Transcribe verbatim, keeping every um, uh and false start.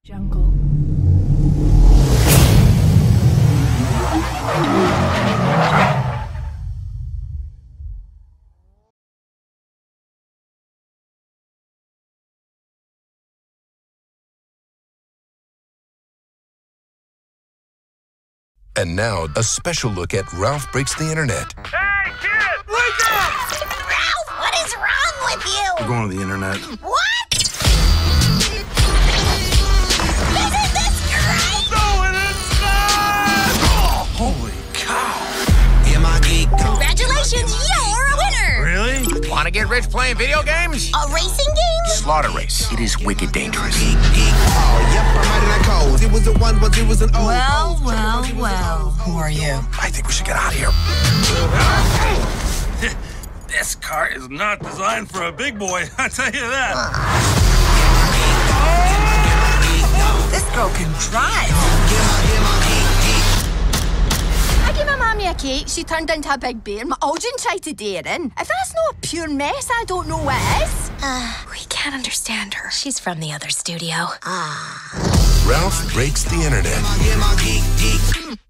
Jungle. And now, a special look at Ralph Breaks the Internet. Hey, kid! Wake up! Ralph, what is wrong with you? We're going to the internet. What? Isn't this great? No, it is not! Oh, holy cow. Congratulations, you're a winner! Really? Want to get rich playing video games? A racing game? Slaughter Race. It is wicked dangerous. Well, well, well. Who are you? I think we should get out of here. This car is not designed for a big boy, I tell you that. This girl can drive. I gave my mommy a cake, she turned into a big bear, and my Aldrin tried to dare in. If that's not a pure mess, I don't know what is. Uh, we can't understand her. She's from the other studio. Ralph Breaks the Internet.